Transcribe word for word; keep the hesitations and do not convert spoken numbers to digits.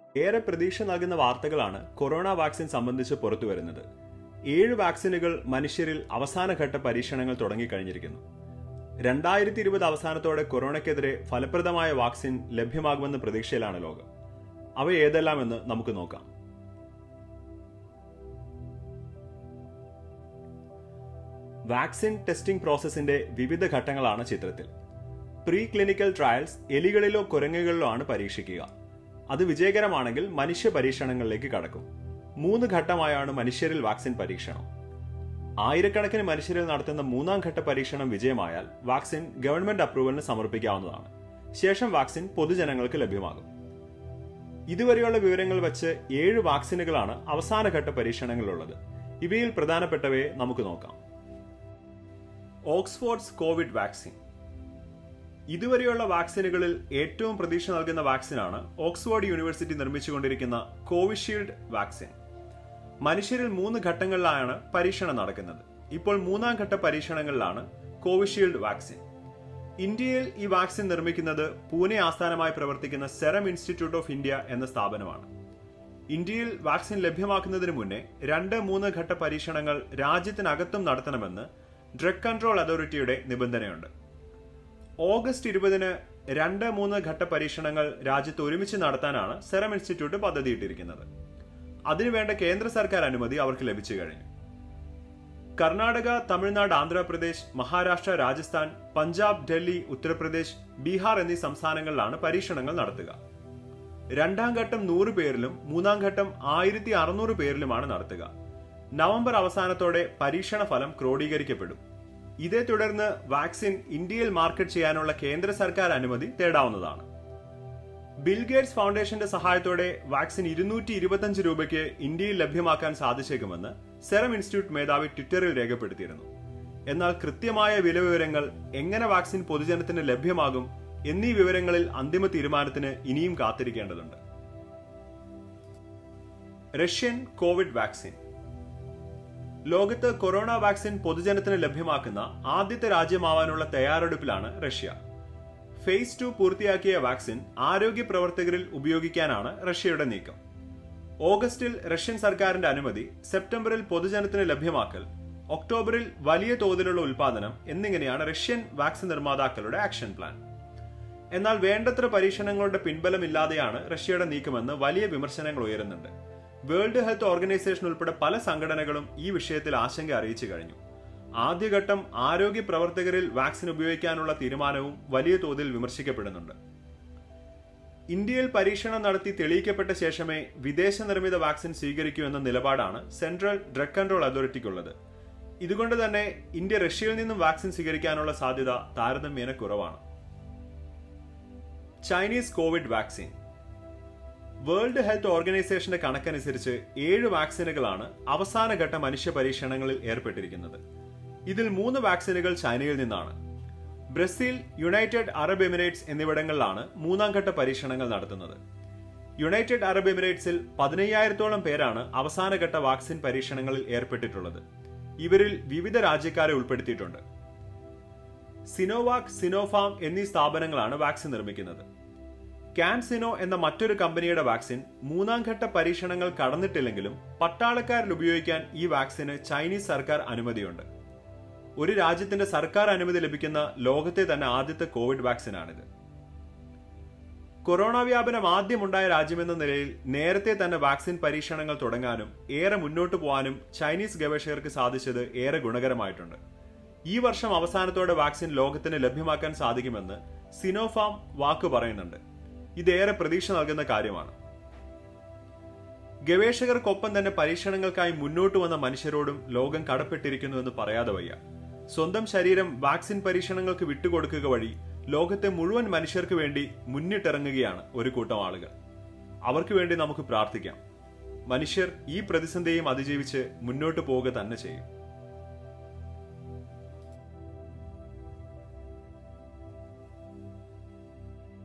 ഏറെ പ്രതീക്ഷ നൽകുന്ന വാർത്തകളാണ് കൊറോണ വാക്സിൻ സംബന്ധിച്ച് പുറത്തുവരുന്നത്. ഏഴ് വാക്സിനുകൾ മനുഷ്യരിൽ അവസാനഘട്ട പരീക്ഷണങ്ങൾ തുടങ്ങിക്കഴിഞ്ഞിരിക്കുന്നു. രണ്ടായിരത്തി ഇരുപത് അവസാനത്തോടെ കൊറോണയ്ക്കെതിരെ ഫലപ്രദമായ വാക്സിൻ ലഭ്യമാകുമെന്ന പ്രതീക്ഷയിലാണ് ലോകം. അവ ഏതെല്ലാമെന്ന് നമുക്ക് നോക്കാം. വാക്സിൻ ടെസ്റ്റിംഗ് പ്രോസസ്സിന്റെ വിവിധ ഘട്ടങ്ങളാണ് ചിത്രത്തിൽ. പ്രീ ക്ലിനിക്കൽ ട്രയൽസ് എലികളിലോ കുരങ്ങുകളിലോ ആണ് പരീക്ഷിക്കുക. അത് വിജയകരമാണെങ്കിൽ മനുഷ്യ പരീക്ഷണങ്ങളിലേക്ക് കടക്കും. മൂന്ന് ഘട്ടമായാണ് മനുഷ്യരിൽ വാക്സിൻ പരീക്ഷണം. ആയിരക്കണക്കിന് മനുഷ്യരിൽ നടത്തുന്ന മൂന്നാം ഘട്ട പരീക്ഷണം വിജയമായാൽ വാക്സിൻ ഗവൺമെന്റ് അപ്രൂവലിന് സമർപ്പിക്കാവുന്നതാണ്. ശേഷം വാക്സിൻ പൊതുജനങ്ങൾക്ക് ലഭ്യമാകും. ഇതുവരെയുള്ള വിവരങ്ങൾ വെച്ച് ഏഴ് വാക്സിനുകളാണ് അവസാനഘട്ട പരീക്ഷണങ്ങളിലുള്ളത്. ഇവയിൽ പ്രധാനപ്പെട്ടവയെ നമുക്ക് നോക്കാം. Oxford's covid vaccine. ഇതുവരെയുള്ള വാക്സിനുകളിൽ ഏറ്റവും പ്രതീക്ഷ നൽകുന്ന വാക്സിനാണ് ഓക്സ്ഫോർഡ് യൂണിവേഴ്സിറ്റി നിർമ്മിച്ചുകൊണ്ടിരിക്കുന്ന കോവിഷീൽഡ് വാക്സിൻ. മനുഷ്യരിൽ മൂന്ന് ഘട്ടങ്ങളിലാണ് പരീക്ഷണം നടക്കുന്നത്. ഇപ്പോൾ മൂന്നാം ഘട്ട പരീക്ഷണങ്ങളിലാണ് കോവിഷീൽഡ് വാക്സിൻ. ഇന്ത്യയിൽ ഈ വാക്സിൻ നിർമ്മിക്കുന്നത് പൂനെ ആസ്ഥാനമായി പ്രവർത്തിക്കുന്ന സെറം ഇൻസ്റ്റിറ്റ്യൂട്ട് ഓഫ് ഇന്ത്യ എന്ന സ്ഥാപനമാണ്. ഇന്ത്യയിൽ വാക്സിൻ ലഭ്യമാക്കുന്നതിന് മുന്നേ രണ്ട് മൂന്ന് ഘട്ട പരീക്ഷണങ്ങൾ രാജ്യത്തിനകത്തും നടത്തണമെന്ന് ഡ്രഗ് കൺട്രോൾ അതോറിറ്റിയുടെ നിബന്ധനയുണ്ട്. ഓഗസ്റ്റ് ഇരുപതിന് രണ്ട് മൂന്ന് ഘട്ട പരീക്ഷണങ്ങൾ രാജ്യത്ത് ഒരുമിച്ച് നടത്താനാണ് സെറം ഇൻസ്റ്റിറ്റ്യൂട്ട് പദ്ധതിയിട്ടിരിക്കുന്നത്. അതിനുവേണ്ട കേന്ദ്ര സർക്കാർ അനുമതി അവർക്ക് ലഭിച്ചു കഴിഞ്ഞു. കർണാടക, തമിഴ്നാട്, ആന്ധ്രാപ്രദേശ്, മഹാരാഷ്ട്ര, രാജസ്ഥാൻ, പഞ്ചാബ്, ഡൽഹി, ഉത്തർപ്രദേശ്, ബീഹാർ എന്നീ സംസ്ഥാനങ്ങളിലാണ് പരീക്ഷണങ്ങൾ നടത്തുക. രണ്ടാം ഘട്ടം നൂറ് പേരിലും മൂന്നാം ഘട്ടം ആയിരത്തി അറുന്നൂറ് പേരിലുമാണ് നടത്തുക. നവംബർ അവസാനത്തോടെ പരീക്ഷണ ഫലം ക്രോഡീകരിക്കപ്പെടും. ഇതേ തുടർന്ന് വാക്സിൻ ഇന്ത്യയിൽ മാർക്കറ്റ് ചെയ്യാനുള്ള കേന്ദ്ര സർക്കാർ അനുമതി തേടാവുന്നതാണ്. ബിൽഗേറ്റ്സ് ഫൗണ്ടേഷന്റെ സഹായത്തോടെ വാക്സിൻ ഇരുന്നൂറ്റി ഇരുപത്തിയഞ്ച് രൂപയ്ക്ക് ഇന്ത്യയിൽ ലഭ്യമാക്കാൻ സാധിച്ചേക്കുമെന്ന് സെറം ഇൻസ്റ്റിറ്റ്യൂട്ട് മേധാവി ട്വിറ്ററിൽ രേഖപ്പെടുത്തിയിരുന്നു. എന്നാൽ കൃത്യമായ വില വിവരങ്ങൾ, എങ്ങനെ വാക്സിൻ പൊതുജനത്തിന് ലഭ്യമാകും എന്നീ വിവരങ്ങളിൽ അന്തിമ തീരുമാനത്തിന് ഇനിയും കാത്തിരിക്കേണ്ടതുണ്ട്. Russian covid vaccine. ലോകത്ത് കൊറോണ വാക്സിൻ പൊതുജനത്തിന് ലഭ്യമാക്കുന്ന ആദ്യത്തെ രാജ്യമാവാനുള്ള തയ്യാറെടുപ്പിലാണ് റഷ്യ. ഫേസ് ടു പൂർത്തിയാക്കിയ വാക്സിൻ ആരോഗ്യ പ്രവർത്തകരിൽ ഉപയോഗിക്കാനാണ് റഷ്യയുടെ നീക്കം. ഓഗസ്റ്റിൽ റഷ്യൻ സർക്കാരിന്റെ അനുമതി, സെപ്റ്റംബറിൽ പൊതുജനത്തിന് ലഭ്യമാക്കൽ, ഒക്ടോബറിൽ വലിയ തോതിലുള്ള ഉൽപാദനം എന്നിങ്ങനെയാണ് റഷ്യൻ വാക്സിൻ നിർമ്മാതാക്കളുടെ ആക്ഷൻ പ്ലാൻ. എന്നാൽ വേണ്ടത്ര പരീക്ഷണങ്ങളുടെ പിൻബലമില്ലാതെയാണ് റഷ്യയുടെ നീക്കമെന്ന് വലിയ വിമർശനങ്ങൾ ഉയരുന്നുണ്ട്. വേൾഡ് ഹെൽത്ത് ഓർഗനൈസേഷൻ ഉൾപ്പെടെ പല സംഘടനകളും ഈ വിഷയത്തിൽ ആശങ്ക അറിയിച്ചു കഴിഞ്ഞു. ആദ്യഘട്ടം ആരോഗ്യ പ്രവർത്തകരിൽ വാക്സിൻ ഉപയോഗിക്കാനുള്ള തീരുമാനവും വലിയ തോതിൽ വിമർശിക്കപ്പെടുന്നുണ്ട്. ഇന്ത്യയിൽ പരീക്ഷണം നടത്തി തെളിയിക്കപ്പെട്ട ശേഷമേ വിദേശ നിർമ്മിത വാക്സിൻ സ്വീകരിക്കൂ എന്ന നിലപാടാണ് സെൻട്രൽ ഡ്രഗ് കൺട്രോൾ അതോറിറ്റിക്കുള്ളത്. ഇതുകൊണ്ട് തന്നെ ഇന്ത്യ റഷ്യയിൽ നിന്നും വാക്സിൻ സ്വീകരിക്കാനുള്ള സാധ്യത താരതമ്യേന കുറവാണ്. Chinese covid vaccine. World health ഓർഗനൈസേഷന്റെ കണക്കനുസരിച്ച് ഏഴ് വാക്സിനുകളാണ് അവസാനഘട്ട മനുഷ്യ പരീക്ഷണങ്ങളിൽ ഏർപ്പെട്ടിരിക്കുന്നത്. ഇതിൽ മൂന്ന് വാക്സിനുകൾ ചൈനയിൽ നിന്നാണ്. ബ്രസീൽ, യുണൈറ്റഡ് അറബ് എമിറേറ്റ്സ് എന്നിവിടങ്ങളിലാണ് മൂന്നാം ഘട്ട പരീക്ഷണങ്ങൾ നടത്തുന്നത്. യുണൈറ്റഡ് അറബ് എമിറേറ്റ്സിൽ പതിനയ്യായിരത്തോളം പേരാണ് അവസാനഘട്ട വാക്സിൻ പരീക്ഷണങ്ങളിൽ ഏർപ്പെട്ടിട്ടുള്ളത്. ഇവരിൽ വിവിധ രാജ്യക്കാരെ ഉൾപ്പെടുത്തിയിട്ടുണ്ട്. സിനോവാക്, സിനോഫാം എന്നീ സ്ഥാപനങ്ങളാണ് വാക്സിൻ നിർമ്മിക്കുന്നത്. കാൻസിനോ എന്ന മറ്റൊരു കമ്പനിയുടെ വാക്സിൻ മൂന്നാം ഘട്ട പരീക്ഷണങ്ങൾ കടന്നിട്ടില്ലെങ്കിലും പട്ടാളക്കാരിൽ ഉപയോഗിക്കാൻ ഈ വാക്സിന് ചൈനീസ് സർക്കാർ അനുമതിയുണ്ട്. ഒരു രാജ്യത്തിന്റെ സർക്കാർ അനുമതി ലഭിക്കുന്ന ലോകത്തെ തന്നെ ആദ്യത്തെ കോവിഡ് വാക്സിനാണിത്. കൊറോണ വ്യാപനം ആദ്യമുണ്ടായ രാജ്യമെന്ന നിലയിൽ നേരത്തെ തന്നെ വാക്സിൻ പരീക്ഷണങ്ങൾ തുടങ്ങാനും ഏറെ മുന്നോട്ടു പോകാനും ചൈനീസ് ഗവേഷകർക്ക് സാധിച്ചത് ഏറെ ഗുണകരമായിട്ടുണ്ട്. ഈ വർഷം അവസാനത്തോടെ വാക്സിൻ ലോകത്തിന് ലഭ്യമാക്കാൻ സാധിക്കുമെന്ന് സിനോഫാം വാക്ക് പറയുന്നുണ്ട്. ഇതേറെ പ്രതീക്ഷ നൽകുന്ന കാര്യമാണ്. ഗവേഷകർക്കൊപ്പം തന്നെ പരീക്ഷണങ്ങൾക്കായി മുന്നോട്ട് വന്ന മനുഷ്യരോടും ലോകം കടപ്പെട്ടിരിക്കുന്നുവെന്ന് പറയാതെ വയ്യ. സ്വന്തം ശരീരം വാക്സിൻ പരീക്ഷണങ്ങൾക്ക് വിട്ടുകൊടുക്കുക വഴി ലോകത്തെ മുഴുവൻ മനുഷ്യർക്ക് വേണ്ടി മുന്നിട്ടിറങ്ങുകയാണ് ഒരു കൂട്ടം ആളുകൾ. അവർക്ക് വേണ്ടി നമുക്ക് പ്രാർത്ഥിക്കാം. മനുഷ്യർ ഈ പ്രതിസന്ധിയും അതിജീവിച്ച് മുന്നോട്ട് പോവുക തന്നെ ചെയ്യും.